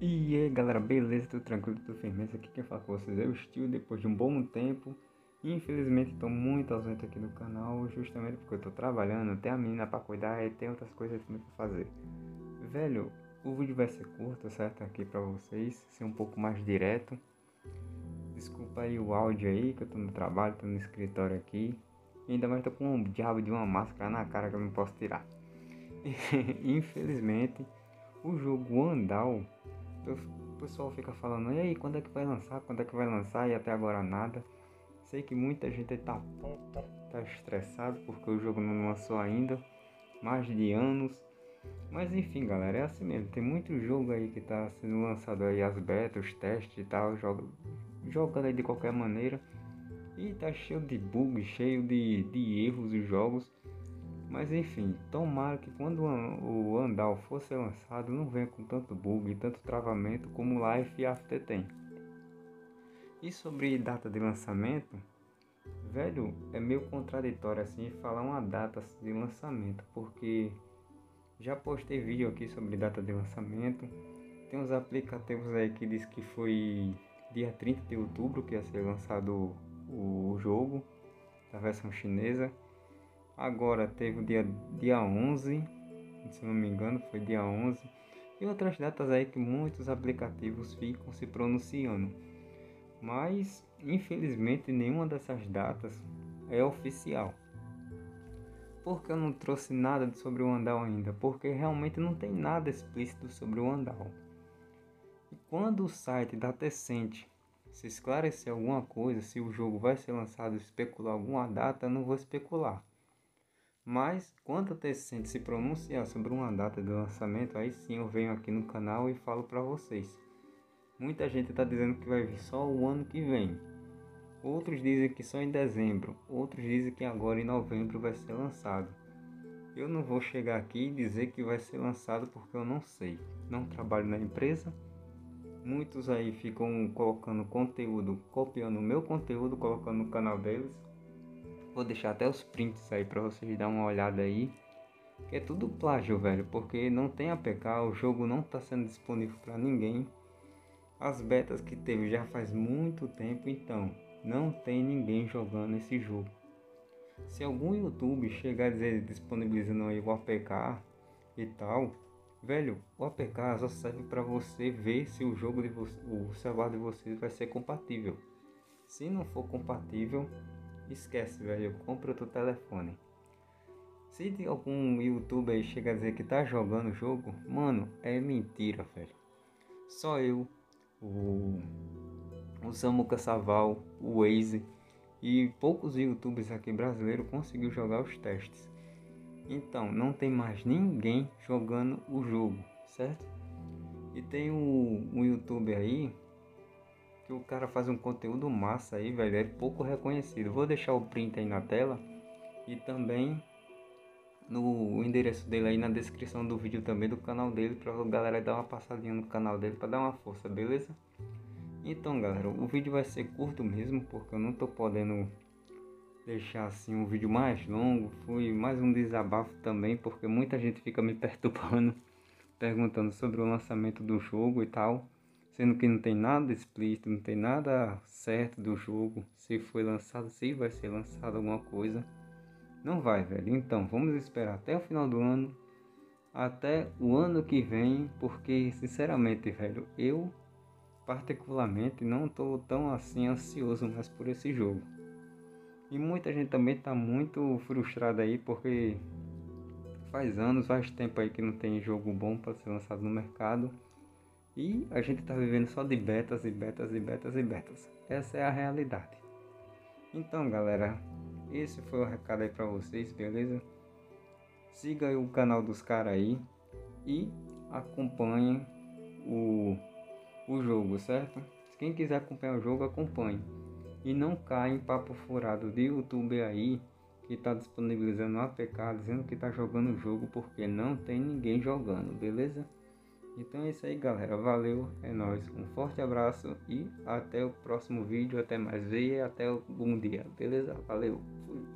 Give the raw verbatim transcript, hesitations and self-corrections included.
E aí galera, beleza? Tudo tranquilo, tudo firmeza? Aqui quem fala com vocês é o Steel, depois de um bom tempo. Infelizmente estou muito ausente aqui no canal, justamente porque eu estou trabalhando, tem a menina para cuidar e tem outras coisas também para fazer. Velho, o vídeo vai ser curto, certo? Aqui para vocês, ser um pouco mais direto. Desculpa aí o áudio aí, que eu estou no trabalho, estou no escritório aqui. E ainda mais estou com um diabo de uma máscara na cara que eu não posso tirar. Infelizmente, o jogo Andal, o pessoal fica falando, e aí, quando é que vai lançar, quando é que vai lançar, e até agora nada. Sei que muita gente tá, tá estressado porque o jogo não lançou ainda, mais de anos. Mas enfim galera, é assim mesmo, tem muito jogo aí que tá sendo lançado aí, as betas, os testes e tal, joga, jogando aí de qualquer maneira. E tá cheio de bugs, cheio de, de erros os jogos. Mas enfim, tomara que quando o Andal for ser lançado não venha com tanto bug e tanto travamento como o Life After tem. E sobre data de lançamento, velho, é meio contraditório assim falar uma data de lançamento, porque já postei vídeo aqui sobre data de lançamento. Tem uns aplicativos aí que diz que foi dia trinta de outubro que ia ser lançado o jogo, da versão chinesa. Agora teve o dia, dia onze, se não me engano foi dia onze. E outras datas aí que muitos aplicativos ficam se pronunciando. Mas infelizmente nenhuma dessas datas é oficial. Por que eu não trouxe nada sobre o Andal ainda? Porque realmente não tem nada explícito sobre o Andal. E quando o site da Tencent se esclarecer alguma coisa, se o jogo vai ser lançado, especular alguma data, eu não vou especular. Mas quando a Tencent se pronunciar sobre uma data de lançamento, aí sim eu venho aqui no canal e falo para vocês. Muita gente está dizendo que vai vir só o ano que vem. Outros dizem que só em dezembro. Outros dizem que agora em novembro vai ser lançado. Eu não vou chegar aqui e dizer que vai ser lançado porque eu não sei. Não trabalho na empresa. Muitos aí ficam colocando conteúdo, copiando o meu conteúdo, colocando no canal deles. Vou deixar até os prints aí para vocês dar uma olhada aí. Que é tudo plágio, velho, porque não tem A P K, o jogo não está sendo disponível para ninguém. As betas que teve já faz muito tempo, então não tem ninguém jogando esse jogo. Se algum YouTube chegar a dizer disponibilizando aí o A P K e tal, velho, o A P K só serve para você ver se o jogo de vo o celular de vocês vai ser compatível. Se não for compatível, esquece, velho, compra outro telefone. Se algum YouTube aí chega a dizer que tá jogando o jogo, mano, é mentira, velho. Só eu, o, o Samuca Saval, o Waze e poucos YouTubers aqui brasileiros conseguiu jogar os testes. Então, não tem mais ninguém jogando o jogo, certo? E tem um, um YouTuber aí que o cara faz um conteúdo massa aí, velho, é pouco reconhecido. Vou deixar o print aí na tela e também no o endereço dele aí na descrição do vídeo também do canal dele, pra galera dar uma passadinha no canal dele para dar uma força, beleza? Então galera, o vídeo vai ser curto mesmo, porque eu não tô podendo deixar assim um vídeo mais longo. Foi mais um desabafo também, porque muita gente fica me perturbando, perguntando sobre o lançamento do jogo e tal, sendo que não tem nada explícito, não tem nada certo do jogo, se foi lançado, se vai ser lançado alguma coisa. Não vai, velho. Então, vamos esperar até o final do ano, até o ano que vem, porque, sinceramente, velho, eu, particularmente, não tô tão assim ansioso mais por esse jogo. E muita gente também tá muito frustrada aí, porque faz anos, faz tempo aí que não tem jogo bom para ser lançado no mercado. E a gente tá vivendo só de betas e betas e betas e betas. Essa é a realidade. Então, galera, esse foi o recado aí pra vocês, beleza? Siga aí o canal dos caras aí e acompanhem o, o jogo, certo? Quem quiser acompanhar o jogo, acompanhe. E não caia em papo furado de YouTube aí que tá disponibilizando A P K dizendo que tá jogando o jogo, porque não tem ninguém jogando, beleza? Então é isso aí, galera. Valeu, é nóis. Um forte abraço e até o próximo vídeo. Até mais ver, até um bom dia, beleza? Valeu, fui.